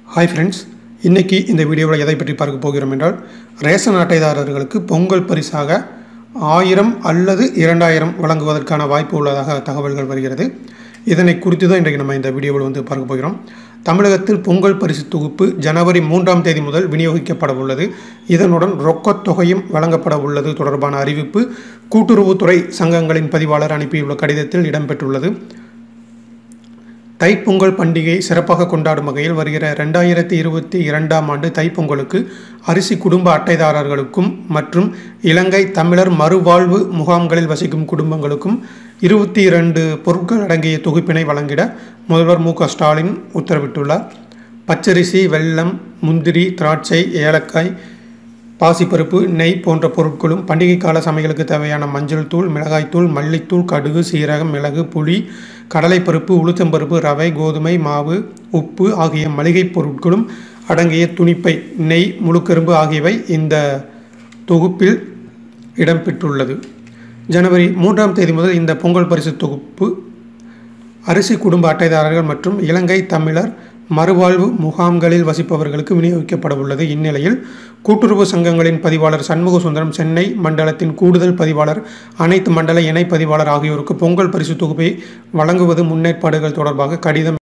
Hi friends, இன்றைக்கி இந்த வீடியோவில் எதை பற்றி பார்க்க போகிறோம் என்றால், ரேஷன் அட்டைதாரர்களுக்கு பொங்கல் பரிசாக 1000 அல்லது 2000 வழங்குவதற்கான வாய்ப்பு உள்ளதாக தகவல்கள் வருகிறது. இதனை குறித்து தான் இன்றைக்கு நம்ம இந்த வீடியோவில் பார்க்க போகிறோம். தமிழகத்தில் பொங்கல் பரிசு தொகுப்பு ஜனவரி 3ஆம் தேதி முதல் விநியோகிக்கப்பட உள்ளது. இதனுடன் ரொக்கத் தொகையும் வழங்கப்பட உள்ளது தொடர்பான அறிவிப்பு கூட்டுறவுத்துறை சங்கங்களின் பதிவாளர் அனுப்பியுள்ள கடிதத்தில் இடம்பெற்றுள்ளது. தைப்பொங்கல் பண்டிகையை சிறப்பாக கொண்டாடும் வகையில் வருகிற 2022ஆம் ஆண்டு தைப்பொங்கலுக்கு அரிசி குடும்ப அட்டைதாரர்களுக்கும் மற்றும் இலங்கை தமிழர் மறுவாழ்வு முகாம்களில் வசிக்கும் குடும்பங்களுக்கும் 22 பொருட்கள் அடங்கிய தொகுப்பினை வழங்கிட முதல்வர் மு.க.ஸ்டாலின் உத்தரவிட்டுள்ளார். பச்சரிசி, வெல்லம், முந்திரி, திராட்சை, ஏலக்காய், பாசிப்பருப்பு, நெய் போன்ற பொருட்களும் பண்டிகை கால சமையலுக்கு தேவையான மஞ்சள் தூள், மிளகாய்த்தூள், மல்லித்தூள், கடுகு, சீரகம், மிளகு, புளி, கடலைப்பருப்பு, உளுத்தம்பருப்பு, ரவை, கோதுமை மாவு, உப்பு ஆகிய மளிகை பொருட்களும் அடங்கிய துணிப்பை, நெய், முழுக்கரும்பு ஆகியவை இந்த தொகுப்பில் இடம்பெற்றுள்ளது. ஜனவரி 3ஆம் தேதி முதல் இந்த பொங்கல் பரிசு தொகுப்பு அரிசி குடும்ப அட்டைதாரர்கள் மற்றும் இலங்கை தமிழர் மறுவாழ்வு முகாம்களில் வசிப்பவர்களுக்கு விநியோகிக்கப்பட உள்ளது. இந்நிலையில் கூட்டுறவு சங்கங்களின் பதிவாளர் சண்முக சுந்தரம், சென்னை மண்டலத்தின் கூடுதல் பதிவாளர், அனைத்து மண்டல இணை பதிவாளர் ஆகியோருக்கு பொங்கல் பரிசு தொகுப்பை வழங்குவது முன்னேற்பாடுகள் தொடர்பாக கடிதம்